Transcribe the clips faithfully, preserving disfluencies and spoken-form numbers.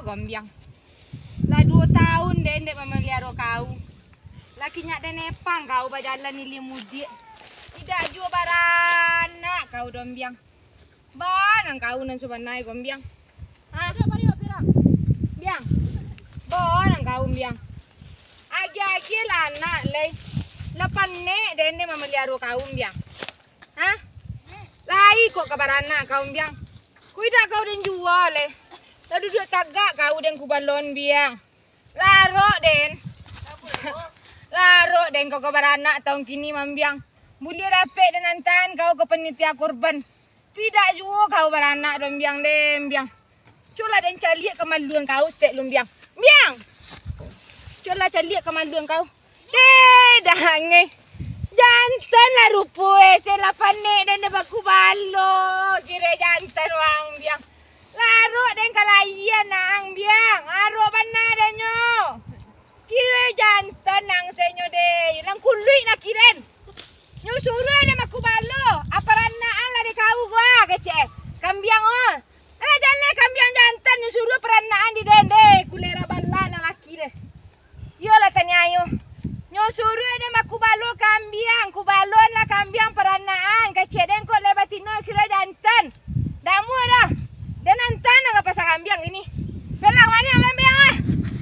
gombiang. Lah dua tahun deh ndek memelihara kau. Laki nyak dan nepang kau berjalan ini mudik. Tidak jua barana kau dombiang. Barang kau nan subanai gombiang. Ha? Biang. Barang kau biang. Agi-agi lah anak leh. Lepas nek dende memelihara kau biang. Ha? Lai kok kabarana kau biang. Kuida kau den jual leh. Lah duduk tagak kau den kubalon biang. Laro den. Laro den kau kabarana tahun kini mambiang. Mulia dapat dan nantan kau ke penitia korban. Tidak juga kau beranak dong biang dem biang. Cola dan caliak kemaluan kau stek lum biang. Biang. Cola caliak kemaluan kau. Tidak nge. Jantan lah rupu se la panek dan de baku balo. Kira jantan wang biang. Laro den kalaian nang biang. Aro bana dan nyo. Kira jantan nang senyo de. Nang kului nak kiren. Nyo suruh ada maku balo. Apa ranaan lah de kau gua kece. Kambiang oh. Ala jalan kambiang jantan nyo suruh peranaan di dende. Kulera bala na laki deh. Yo lah tanya yo. Nyo suruh ada maku balo kambiang. Kubalo lah kambiang peranaan. Kece den kok lebatino kira jantan. Damu dah. Dan nantan nggak pasang kambiang ini. Belang mana kambiang ah.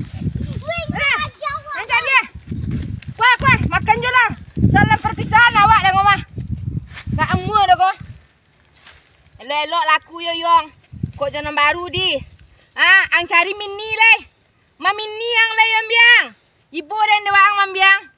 Nanti dia. Kuah kuah makan je lah. Salam perpisahan awak dah ngomah. Tak emu dah kau. Elok-elok laku yo yong. Kok jangan baru di. Ah, ang cari mini leh. Ma mini yang leh yang biang. Ibu dan dewang mambiang.